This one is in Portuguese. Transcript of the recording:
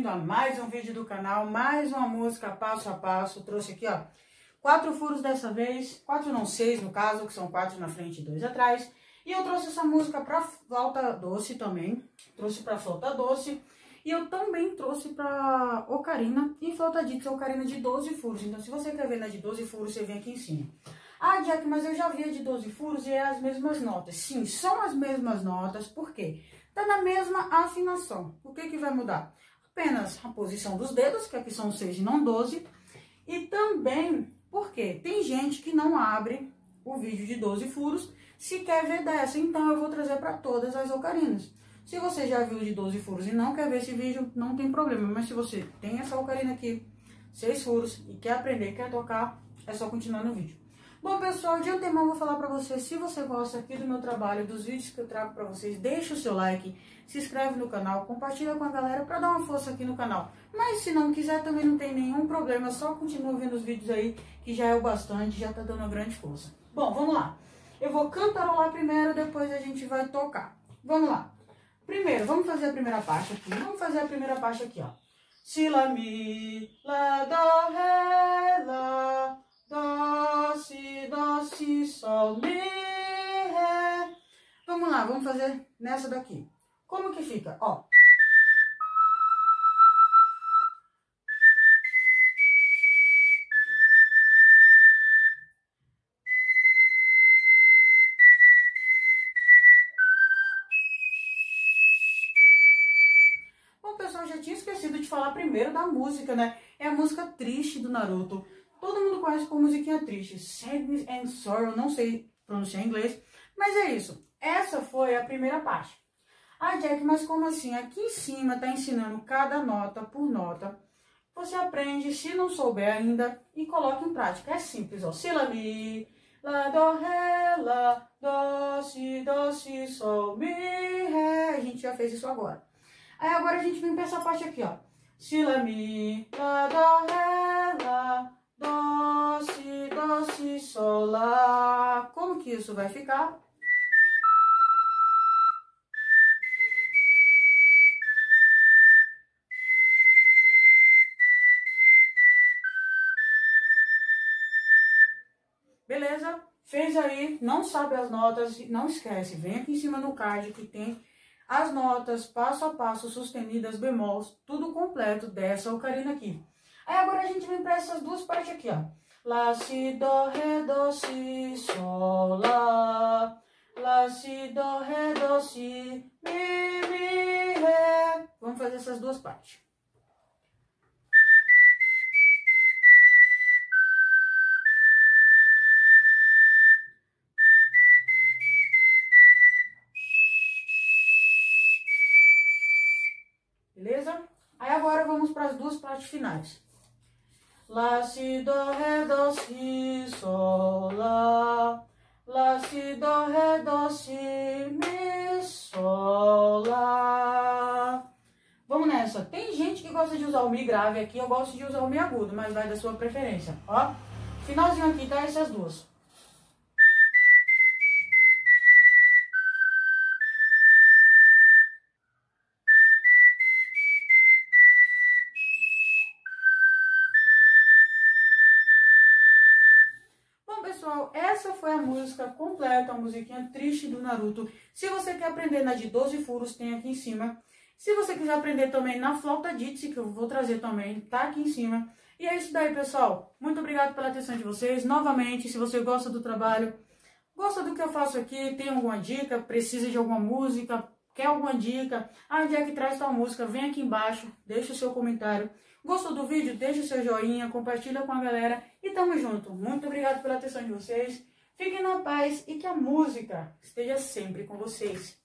bem-vindo a mais um vídeo do canal, mais uma música passo a passo. Trouxe aqui, ó, 4 furos dessa vez, 4 não, 6 no caso, que são 4 na frente e 2 atrás. E eu trouxe essa música pra flauta doce também, trouxe pra flauta doce. E eu também trouxe pra ocarina e flauta Dixie, ocarina de 12 furos. Então, se você quer ver na de 12 furos, você vem aqui em cima. Ah, Jack, mas eu já vi a de 12 furos e é as mesmas notas. Sim, são as mesmas notas, por quê? Tá na mesma afinação. O que que vai mudar? Apenas a posição dos dedos, que aqui são 6 e não 12. E também, porque tem gente que não abre o vídeo de 12 furos se quer ver dessa. Então, eu vou trazer para todas as ocarinas. Se você já viu de 12 furos e não quer ver esse vídeo, não tem problema. Mas se você tem essa ocarina aqui, 6 furos, e quer aprender, quer tocar, é só continuar no vídeo. Bom, pessoal, de antemão eu vou falar pra vocês, se você gosta aqui do meu trabalho, dos vídeos que eu trago pra vocês, deixa o seu like, se inscreve no canal, compartilha com a galera pra dar uma força aqui no canal. Mas se não quiser, também não tem nenhum problema, só continua vendo os vídeos aí, que já é o bastante, já tá dando uma grande força. Bom, vamos lá. Eu vou cantarolar primeiro, depois a gente vai tocar. Vamos lá. Primeiro, vamos fazer a primeira parte aqui. Vamos fazer a primeira parte aqui, ó. Si, lá, mi, lá, dó, ré, lá, dó, si, sol, mi, ré. Vamos lá, vamos fazer nessa daqui. Como que fica? Ó. Bom, pessoal, já tinha esquecido de falar primeiro da música, né? É a música triste do Naruto. Todo mundo conhece por musiquinha triste. Sadness and Sorrow, não sei pronunciar em inglês. Mas é isso. Essa foi a primeira parte. Ah, Jack, mas como assim? Aqui em cima tá ensinando cada nota por nota. Você aprende, se não souber ainda, e coloca em prática. É simples, ó. Si, lá, mi, lá, dó, ré, lá, dó, si, sol, mi, ré. A gente já fez isso agora. Aí agora a gente vem pra essa parte aqui, ó. Si, lá, mi, lá, dó, ré, lá, dó, si, sol, lá. Como que isso vai ficar? Beleza? Fez aí, não sabe as notas, não esquece. Vem aqui em cima no card que tem as notas passo a passo, sustenidas, bemols, tudo completo dessa ocarina aqui. Aí agora a gente vem para essas duas partes aqui, ó. Lá, si, dó, si, sol, lá. Lá, si, dó, si, mi, ré. Vamos fazer essas duas partes. Beleza? Aí agora vamos para as duas partes finais. Lá, si, dó, si, sol, lá. Lá, si, dó, si, mi, sol, lá. Vamos nessa. Tem gente que gosta de usar o mi grave aqui, eu gosto de usar o mi agudo, mas vai da sua preferência, ó. Finalzinho aqui, tá? Essas duas. Pessoal, essa foi a música completa, a musiquinha triste do Naruto. Se você quer aprender na de 12 furos, tem aqui em cima. Se você quiser aprender também na flauta Dixie, que eu vou trazer também, tá aqui em cima. E é isso daí, pessoal. Muito obrigado pela atenção de vocês. Novamente, se você gosta do trabalho, gosta do que eu faço aqui, tem alguma dica, precisa de alguma música, quer alguma dica, Jack traz tal música, vem aqui embaixo, deixa o seu comentário. Gostou do vídeo? Deixa o seu joinha, compartilha com a galera e tamo junto. Muito obrigado pela atenção de vocês. Fiquem na paz e que a música esteja sempre com vocês.